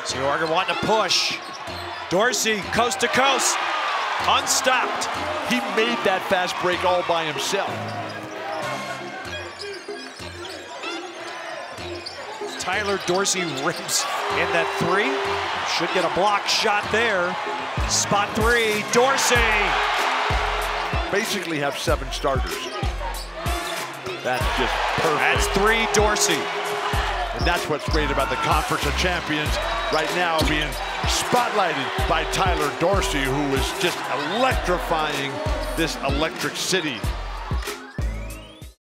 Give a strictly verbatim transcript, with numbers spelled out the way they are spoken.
See Oregon wanting to push. Dorsey, coast to coast, unstopped. He made that fast break all by himself. Tyler Dorsey rims in that three. Should get a block shot there. Spot three, Dorsey. Basically have seven starters. That's just perfect. That's three, Dorsey. And that's what's great about the Conference of Champions right now, being spotlighted by Tyler Dorsey, who is just electrifying this electric city.